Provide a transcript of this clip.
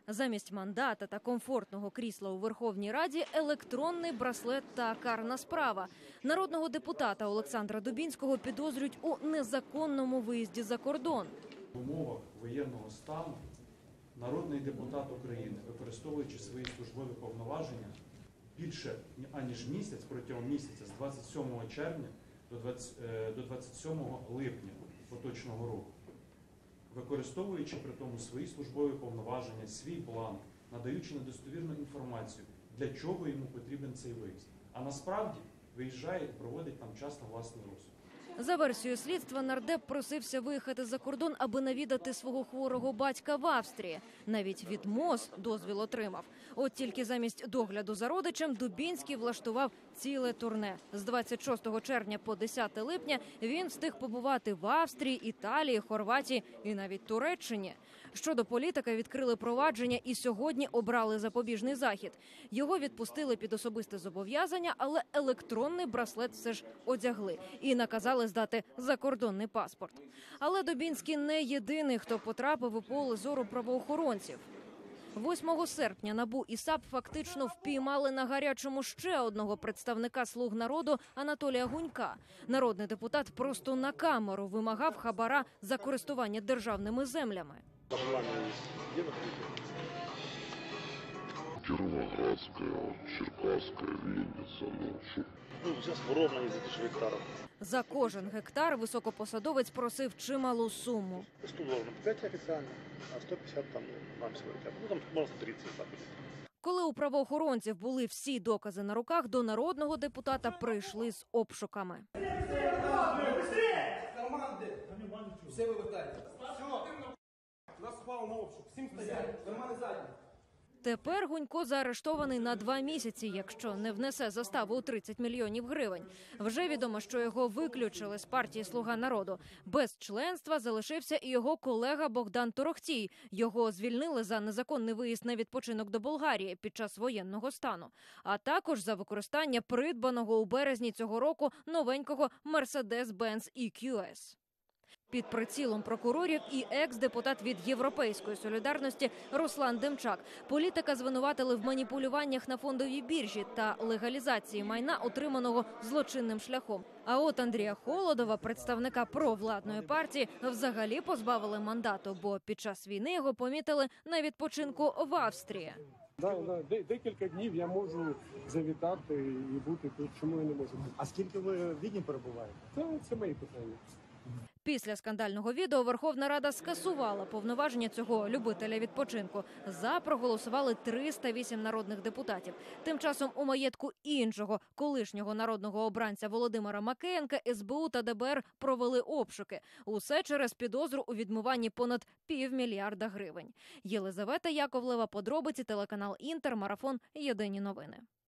Замість мандата та комфортного крісла у Верховній Раді – електронний браслет та карна справа. Народного депутата Олександра Дубінського підозрюють у незаконному виїзді за кордон. В умовах воєнного стану народний депутат України, використовуючи свої службові повноваження, більше аніж місяць, протягом місяця, з 27 червня до 27 липня поточного року, використовуючи при тому свої службові повноваження, свій бланк, надаючи недостовірну інформацію, для чого йому потрібен цей виїзд. А насправді виїжджає і проводить там час на власний розсуд. За версією слідства, нардеп просився виїхати за кордон, аби навідати свого хворого батька в Австрії. Навіть від МОЗ дозвіл отримав. От тільки замість догляду за родичем Дубінський влаштував ціле турне. З 26 червня по 10 липня він встиг побувати в Австрії, Італії, Хорватії і навіть Туреччині. Щодо політика відкрили провадження і сьогодні обрали запобіжний захід. Його відпустили під особисте зобов'язання, але електронний браслет все ж одягли і наказали здати закордонний паспорт. Але Дубінський не єдиний, хто потрапив у поле зору правоохоронців. 8 серпня НАБУ і САП фактично впіймали на гарячому ще одного представника «Слуг народу» Анатолія Гунька. Народний депутат просто на камеру вимагав хабара за користування державними землями. Кировоградская, Черкасская, Винница, сейчас ровно не за 1000 гектаров. За кожен гектар високопосадовець просив чималу суму. 100 долларов 5 официально, а 150 там нам всего хотят. Ну там можно 30 так. Коли у правоохоронців були всі докази на руках, до народного депутата прийшли з обшуками. Все вивертайте. Нас впало на обшук. Всім стоять. Кармани задні. Тепер Гунько заарештований на 2 місяці, якщо не внесе заставу у 30 мільйонів гривень. Вже відомо, що його виключили з партії «Слуга народу». Без членства залишився і його колега Богдан Торохтій. Його звільнили за незаконний виїзд на відпочинок до Болгарії під час воєнного стану. А також за використання придбаного у березні цього року новенького Mercedes-Benz EQS. Під прицілом прокурорів і екс-депутат від «Європейської солідарності» Руслан Демчак. Політика звинуватили в маніпулюваннях на фондовій біржі та легалізації майна, отриманого злочинним шляхом. А от Андрія Холодова, представника провладної партії, взагалі позбавили мандату, бо під час війни його помітили на відпочинку в Австрії. Декілька днів я можу завітати і бути тут, чому я не можу. А скільки ви в Відні перебуваєте? Це мої питання. Після скандального відео Верховна Рада скасувала повноваження цього любителя відпочинку. За проголосували 308 народних депутатів. Тим часом у маєтку іншого колишнього народного обранця Володимира Макеєнка СБУ та ДБР провели обшуки. Усе через підозру у відмиванні понад $500 мільярда гривень. Єлизавета Яковлева, подробиці, телеканал Інтер, марафон «Єдині новини».